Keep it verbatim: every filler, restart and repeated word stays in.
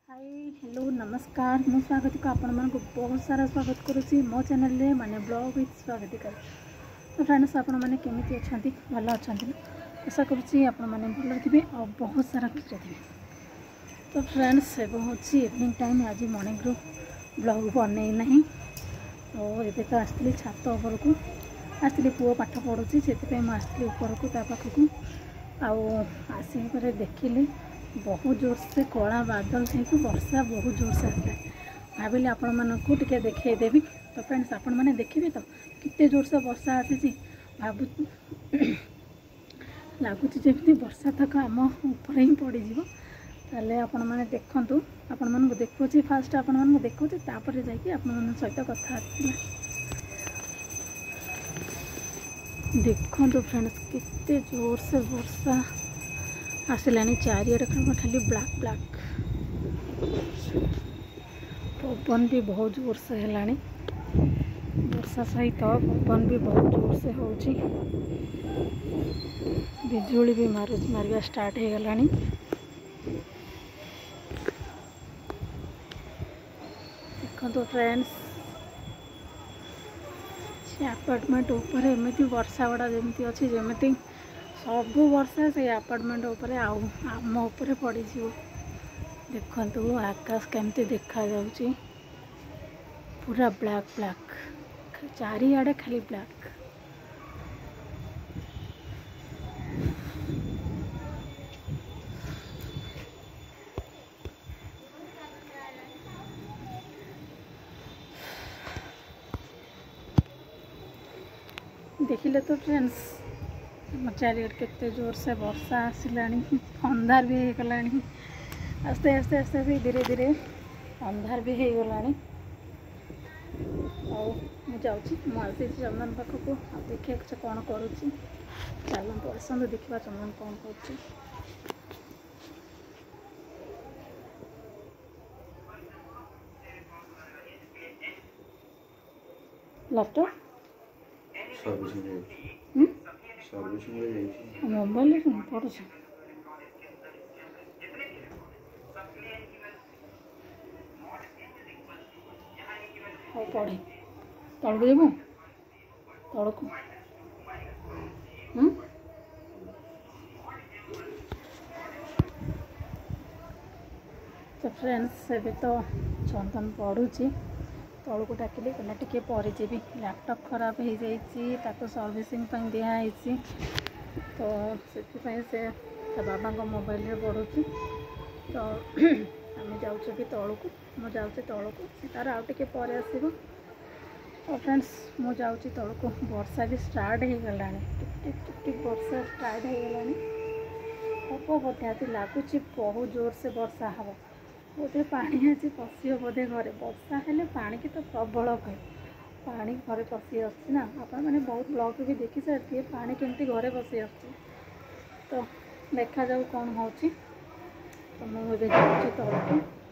Hi hello नमस्कार मु स्वागत को आपण मन को बहुत सारा स्वागत करुच्ची मो चैनल रे माने ब्लॉग विथ स्वागत कर। तो फ्रेंड्स आपण मैंने केमी अच्छा भल अच्छा ना आशा करुच्ची आपण मैंने भल थे और बहुत सारा खुशी थे। तो फ्रेंड्स एवं हूँ इवनिंग टाइम आज मॉर्निंग रू ब्लॉग बनई ना और ये तो आसती छात उपर को आसती पुओ पाठ पढ़ुची से आसती ऊपर को पाखक आसिक देखिली बहुत जोर से कला बादल थी वर्षा बहुत जोर से आसला भाविली आपण मानक टे देखदेवी। तो फ्रेंड्स आपण मैंने देखिए तो कितने जोर से वर्षा आसी भावु लगुच जमी वर्षा तक आम ऊपर ही पड़ज ताले आपण मैंने देखु आपण मानक देखुची फास्ट आपण मानक देखुची तापर जाकि आपण मान सहित कथा देखु फ्रेंड्स कितने जोर से वर्षा आसला चारिआडे खाली ब्लैक ब्लैक पवन भी बहुत जोर से है वर्षा सहित पवन भी बहुत जोर से हो बिजुली भी मार मारिया स्टार्ट हो गलानी। देखो फ्रेंड्स अपार्टमेंट ऊपर एमती वर्षा गुड़ा जमी अच्छी जमी सबू वर्षा से अपार्टमेंट उपर आम उपर पड़ देखु आकाश केमती देखा जाउची पूरा ब्लैक ब्लैक चारिआडे खाली ब्लैक। देखिले तो फ्रेंड्स चारिआडे केते जोर से वर्षा आसला अंधार भी हो गला आस्ते आस्ते आस्ते आस्ते धीरे धीरे अंधार भी हो गला। मुझे आसी चंदन पाखक देखिए कौन करुच्ची चलते आसतु देखा चंदन कौन कर लैपटॉप मोबाइल पढ़ु पढ़े तलक जीवु तलक तो फ्रेंड्स एबे तो चंदन पढ़ुची तलू डाकिली कहना टे पर जीवी लैपटॉप खराब हो जाती सर्विसिंग दिखाई तो से बाबा मोबाइल रे पढ़ुची। तो आम जाऊँ भी तलू मु जाऊँ तलू तार आउ टे पर आसो। तो फ्रेंड्स मु जाऊँ तलू वर्षा भी स्टार्ट हो गला टिक टिक वर्षा स्टार्ट हो गला हम बोधे आज लगुच बहुत जोर से वर्षा हम बोधे पानी आज पशि बोधे घरे वर्षा हेले पानी की तो प्रबल भय पानी घरे पशि आना आपण मैंने बहुत ब्लॉग भी देखी सारी पानी केमती घरे पशि आ तो देखा जाऊ कौन हो। तो मुझे जाऊँ तलू